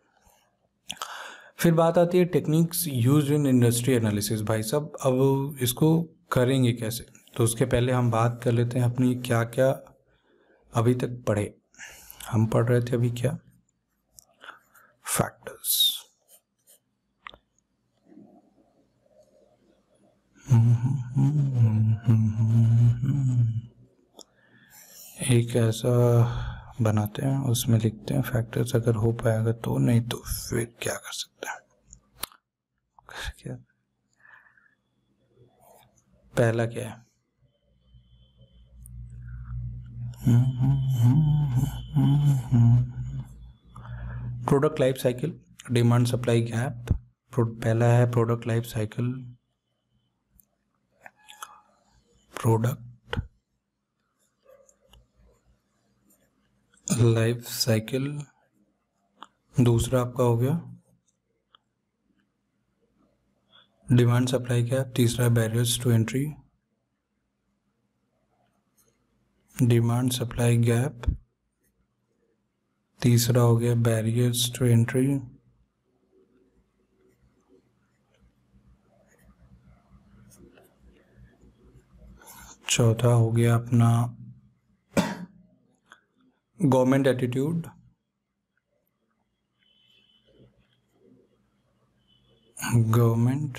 फिर बात आती है techniques use in industry analysis. भाई साहब अब इसको करेंगे कैसे, तो उसके पहले हम बात कर लेते हैं अपनी क्या क्या अभी तक पढ़े। हम पढ़ रहे थे अभी क्या, फैक्टर्स। एक ऐसा बनाते हैं, उसमें लिखते हैं फैक्टर्स, अगर हो पाएगा तो, नहीं तो फिर क्या कर सकते हैं। क्या पहला क्या है, product life cycle, demand supply gap. पहला है product life cycle, product life cycle दूसरा आपका हो गया। डिमांड सप्लाई गैप तीसरा barriers to entry. Demand supply gap तीसरा हो गया बैरियर्स टू एंट्री। चौथा हो गया अपना गवर्नमेंट एटीट्यूड। Government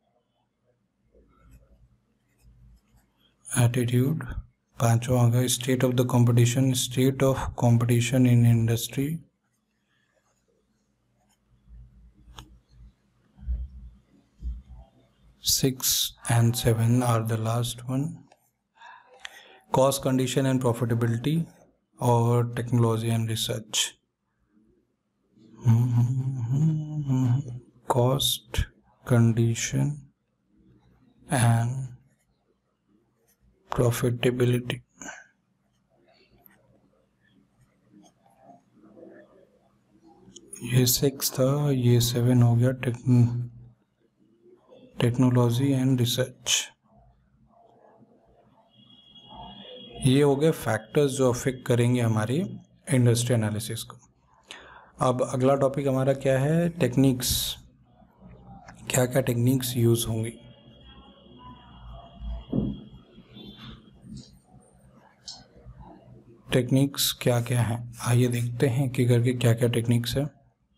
attitude. पांचवा होगा state of the competition. State of competition in industry. 6 and 7 are the last one. Cost condition and profitability और technology and research. Cost condition and profitability. ये 6 था, ये 7 हो गया टेक्नोलॉजी एंड रिसर्च। ये हो गए फैक्टर्स जो अफेक्ट करेंगे हमारी इंडस्ट्री एनालिसिस को। अब अगला टॉपिक हमारा क्या है, टेक्निक्स। क्या क्या टेक्निक्स यूज होंगी। टेक्निक्स क्या क्या हैं, आइए देखते हैं कि करके क्या क्या टेक्निक्स है।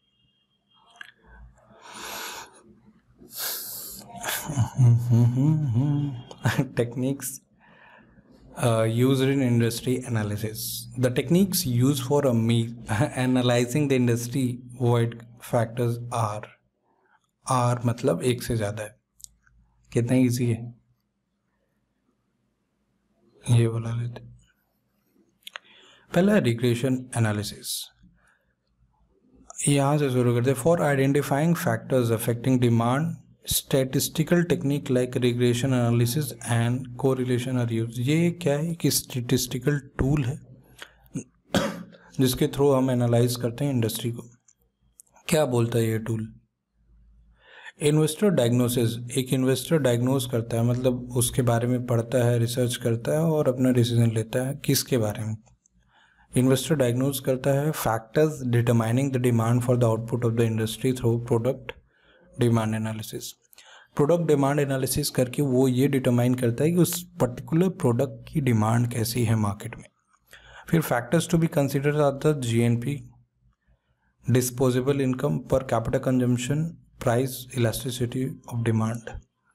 Techniques used in industry analysis. The techniques used for analyzing the industry wide factors are मतलब एक से ज़्यादा है। कितना इजी है ये बोला लेते। पहला रिग्रेशन एनालिसिस, यहाँ से शुरू करते। For identifying factors affecting demand statistical technique like regression analysis and correlation are use. ये क्या है कि स्टैटिस्टिकल टूल है जिसके थ्रू हम एनालाइज करते हैं इंडस्ट्री को। क्या बोलता है ये टूल, इन्वेस्टर डायग्नोसिस। एक इन्वेस्टर डायग्नोज करता है, मतलब उसके बारे में पढ़ता है, रिसर्च करता है और अपना डिसीजन लेता है। किसके बारे में, इन्वेस्टर डायग्नोज करता है factors determining the demand for the output of the industry through product demand analysis. Product demand analysis करके वो ये डिटरमाइन करता है कि उस पर्टिकुलर प्रोडक्ट की डिमांड कैसी है मार्केट में। फिर factors to be considered are the GNP, disposable income, per capita consumption, price elasticity of demand.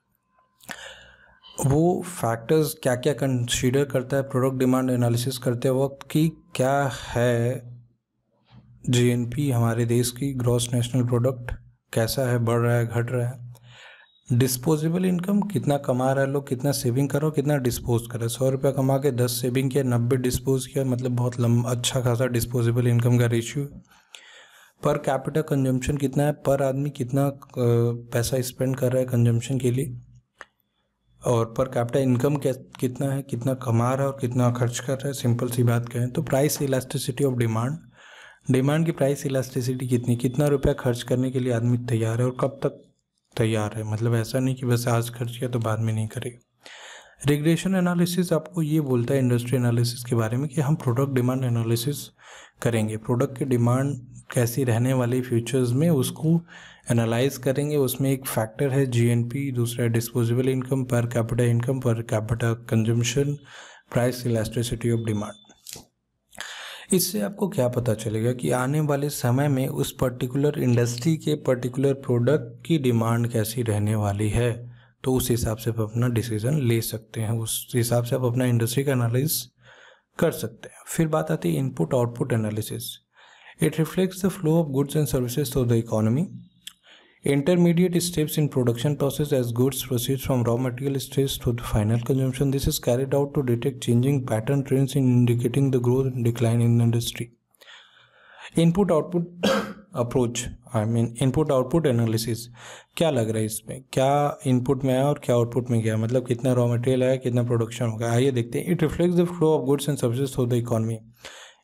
वो फैक्टर्स क्या क्या कंसीडर करता है प्रोडक्ट डिमांड एनालिसिस करते वक्त कि क्या है जीएनपी हमारे देश की, ग्रॉस नेशनल प्रोडक्ट कैसा है, बढ़ रहा है, घट रहा है। डिस्पोजेबल इनकम, कितना कमा रहा है लोग, कितना सेविंग करो, कितना डिस्पोज कर रहा है। 100 रुपया कमा के 10 सेविंग किया, 90 डिस्पोज किया, मतलब बहुत लंबा अच्छा खासा डिस्पोजेबल इनकम का रेशियो। पर कैपिटा कंजम्पशन कितना है, पर आदमी कितना पैसा स्पेंड कर रहा है कंजम्पशन के लिए। और पर कैपिटा इनकम कितना है, कितना कमा रहा है और कितना खर्च कर रहा है। सिंपल सी बात कहें तो price elasticity of demand, demand की प्राइस इलास्टिसिटी कितनी, कितना रुपया खर्च करने के लिए आदमी तैयार है और कब तक तैयार है। मतलब ऐसा नहीं कि बस आज खर्च किया तो बाद में नहीं करेगा। रिग्रेशन एनालिसिस आपको ये बोलता है इंडस्ट्री एनालिसिस के बारे में कि हम प्रोडक्ट डिमांड एनालिसिस करेंगे, प्रोडक्ट की डिमांड कैसी रहने वाली फ्यूचर्स में उसको एनालाइज करेंगे। उसमें एक फैक्टर है जीएनपी, दूसरा disposable income, per capita income, per capita consumption, price elasticity of demand. इससे आपको क्या पता चलेगा कि आने वाले समय में उस पर्टिकुलर इंडस्ट्री के पर्टिकुलर प्रोडक्ट की डिमांड कैसी रहने वाली है। तो उस हिसाब से आप अपना डिसीजन ले सकते हैं, उस हिसाब से आप अपना इंडस्ट्री का एनालिसिस कर सकते हैं। फिर बात आती है input output analysis. It reflects the flow of goods and services through the economy. Intermediate steps in production process as goods proceed from raw material stage to the final consumption. This is carried out to detect changing pattern trends in indicating the growth and decline in the industry. Input output approach, input output analysis. क्या लग रहा है इसमें, क्या input में आया और क्या आउटपुट में गया, मतलब कितना रॉ मटेरियल आया, कितना प्रोडक्शन होगा। आइए देखते हैं। It reflects the flow of goods and services through the economy.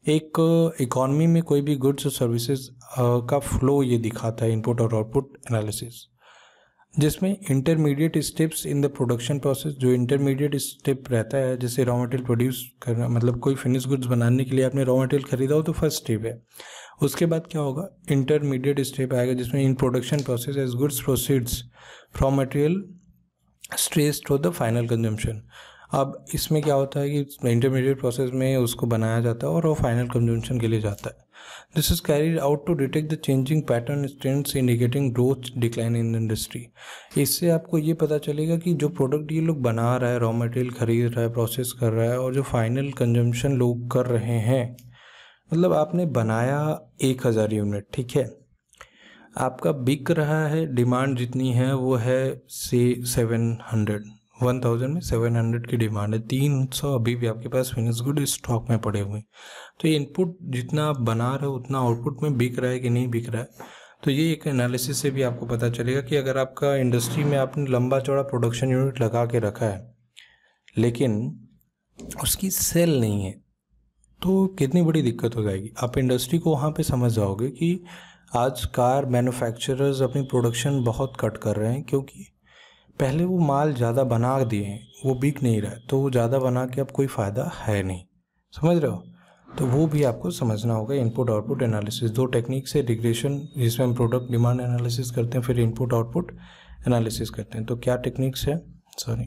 एक इकॉनमी में कोई भी गुड्स और सर्विसेज का फ्लो ये दिखाता है, इनपुट और आउटपुट एनालिसिस, जिसमें intermediate steps in the production process, जो इंटरमीडिएट स्टेप रहता है, जैसे रॉ मटेरियल प्रोड्यूस करना, मतलब कोई फिनिश गुड्स बनाने के लिए आपने रॉ मटेरियल खरीदा हो तो फर्स्ट स्टेप है। उसके बाद क्या होगा, इंटरमीडिएट स्टेप आएगा जिसमें in production process as goods proceeds from material stress to the final consumption. अब इसमें क्या होता है कि इंटरमीडिएट प्रोसेस में उसको बनाया जाता है और वो फाइनल कंजम्पशन के लिए जाता है। This is carried out to detect the changing pattern trends indicating growth decline in industry. इससे आपको ये पता चलेगा कि जो प्रोडक्ट ये लोग बना रहा है, रॉ मटेरियल खरीद रहा है, प्रोसेस कर रहा है, और जो फाइनल कंजम्पशन लोग कर रहे हैं, मतलब आपने बनाया 1000 यूनिट, ठीक है, आपका बिक रहा है, डिमांड जितनी है वो है से 700, 1000 में 700 की डिमांड है, 300 अभी भी आपके पास फिनिश गुड स्टॉक में पड़े हुए हैं। तो ये इनपुट जितना आप बना रहे हो उतना आउटपुट में बिक रहा है कि नहीं बिक रहा है। तो ये एक एनालिसिस से भी आपको पता चलेगा कि अगर आपका इंडस्ट्री में आपने लंबा चौड़ा प्रोडक्शन यूनिट लगा के रखा है लेकिन उसकी सेल नहीं है तो कितनी बड़ी दिक्कत हो जाएगी। आप इंडस्ट्री को वहाँ पे समझ जाओगे कि आज कार मैन्युफैक्चरर्स अपनी प्रोडक्शन बहुत कट कर रहे हैं, क्योंकि पहले वो माल ज़्यादा बना दिए हैं, वो बिक नहीं रहा है, तो वो ज़्यादा बना के अब कोई फ़ायदा है नहीं, समझ रहे हो। तो वो भी आपको समझना होगा। इनपुट आउटपुट एनालिसिस, दो टेक्निक से रिग्रेशन, जिसमें हम प्रोडक्ट डिमांड एनालिसिस करते हैं, फिर इनपुट आउटपुट एनालिसिस करते हैं। तो क्या टेक्निक्स है, सॉरी,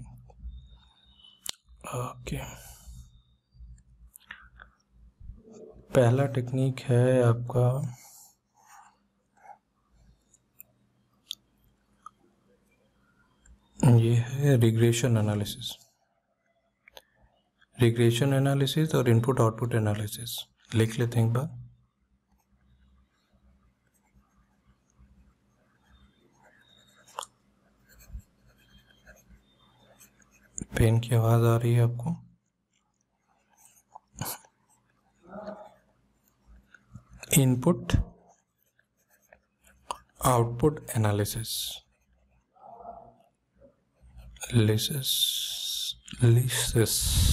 ओके, पहला टेक्निक है आपका ये है रिग्रेशन एनालिसिस। रिग्रेशन एनालिसिस और इनपुट आउटपुट एनालिसिस लिख लेते हैं एक बार। पेन की आवाज आ रही है आपको? Input output analysis, lysis,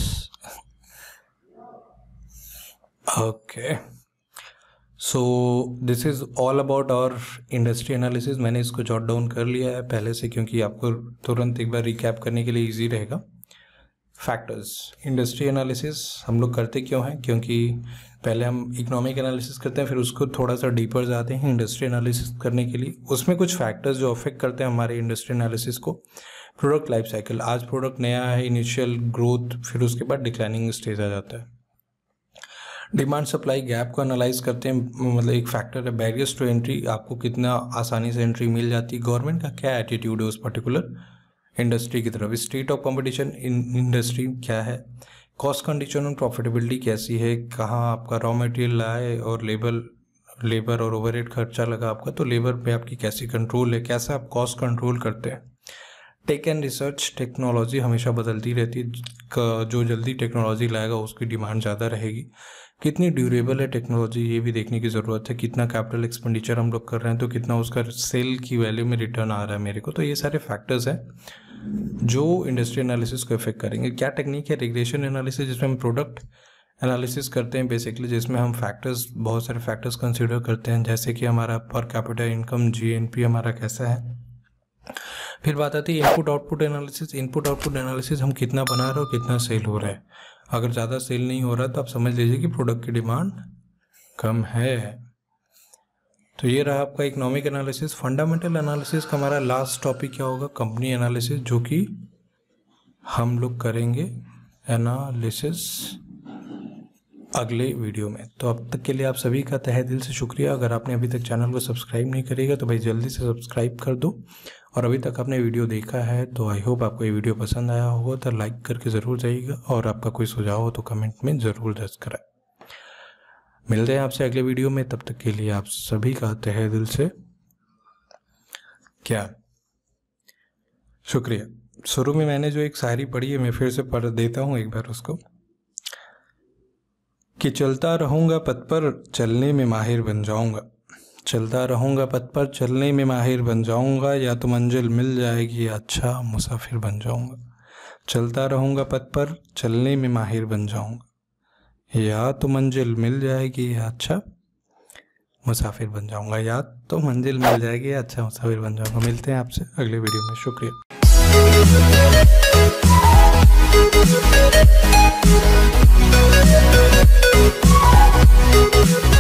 okay. So this is all about our industry analysis. मैंने इसको जॉट डाउन कर लिया है पहले से, क्योंकि आपको तुरंत एक बार रिकैप करने के लिए इजी रहेगा। फैक्टर्स, इंडस्ट्री एनालिसिस हम लोग करते क्यों हैं, क्योंकि पहले हम इकोनॉमिक एनालिसिस करते हैं, फिर उसको थोड़ा सा डीपर जाते हैं इंडस्ट्री एनालिसिस करने के लिए। उसमें कुछ फैक्टर्स जो अफेक्ट करते हैं हमारे इंडस्ट्री एनालिसिस को। प्रोडक्ट लाइफ साइकिल, आज प्रोडक्ट नया है, इनिशियल ग्रोथ, फिर उसके बाद डिक्लाइनिंग स्टेज आ जाता है। डिमांड सप्लाई गैप को एनालाइज करते हैं, मतलब एक फैक्टर है। बैरियर्स टू एंट्री, आपको कितना आसानी से एंट्री मिल जाती है, गवर्नमेंट का क्या एटीट्यूड है उस पर्टिकुलर इंडस्ट्री की तरफ, state of competition in industry क्या है, कॉस्ट कंडीशन और प्रॉफिटेबिलिटी कैसी है, कहाँ आपका रॉ मटेरियल लाए और लेबर और ओवरहेड खर्चा लगा आपका, तो लेबर पे आपकी कैसी कंट्रोल है, कैसा आप कॉस्ट कंट्रोल करते हैं। टेक एंड रिसर्च, टेक्नोलॉजी हमेशा बदलती रहती है, जो जल्दी टेक्नोलॉजी लाएगा उसकी डिमांड ज़्यादा रहेगी। कितनी ड्यूरेबल है टेक्नोलॉजी, ये भी देखने की ज़रूरत है। कितना कैपिटल एक्सपेंडिचर हम लोग कर रहे हैं, तो कितना उसका सेल की वैल्यू में रिटर्न आ रहा है मेरे को। तो ये सारे फैक्टर्स हैं जो इंडस्ट्री एनालिसिस को इफेक्ट करेंगे। क्या टेक्निक है, रिग्रेशन एनालिसिस, जिसमें हम प्रोडक्ट एनालिसिस करते हैं बेसिकली, जिसमें हम फैक्टर्स, बहुत सारे फैक्टर्स कंसिडर करते हैं, जैसे कि हमारा पर कैपिटा इनकम, जीएनपी हमारा कैसा है। फिर बात आती है input output analysis. Input output analysis, हम कितना बना रहे हो, कितना सेल हो रहा है। अगर ज़्यादा सेल नहीं हो रहा तो आप समझ लीजिए कि प्रोडक्ट की डिमांड कम है। तो ये रहा आपका इकोनॉमिक एनालिसिस। फंडामेंटल एनालिसिस का हमारा लास्ट टॉपिक क्या होगा, कंपनी एनालिसिस, जो कि हम लोग करेंगे एनालिसिस अगले वीडियो में। तो अब तक के लिए आप सभी का तहे दिल से शुक्रिया। अगर आपने अभी तक चैनल को सब्सक्राइब नहीं करेगा तो भाई जल्दी से सब्सक्राइब कर दो, और अभी तक आपने वीडियो देखा है तो आई होप आपको ये वीडियो पसंद आया होगा, तो लाइक करके ज़रूर जाइएगा, और आपका कोई सुझाव हो तो कमेंट में ज़रूर दर्ज कराएं। मिलते हैं आपसे अगले वीडियो में, तब तक के लिए आप सभी का तहे दिल से क्या शुक्रिया। शुरू में मैंने जो एक शायरी पढ़ी है, मैं फिर से पढ़ देता हूँ एक बार उसको, कि चलता रहूँगा पथ पर चलने में माहिर बन जाऊँगा, चलता रहूँगा पथ पर चलने में माहिर बन जाऊँगा, या तो मंजिल मिल जाएगी या अच्छा मुसाफिर बन जाऊँगा। चलता रहूँगा पथ पर चलने में माहिर बन जाऊँगा, या तो मंजिल मिल जाएगी या अच्छा मुसाफिर बन जाऊंगा। या तो मंजिल मिल जाएगी या अच्छा मुसाफिर बन जाऊंगा। मिलते हैं आपसे अगले वीडियो में। शुक्रिया।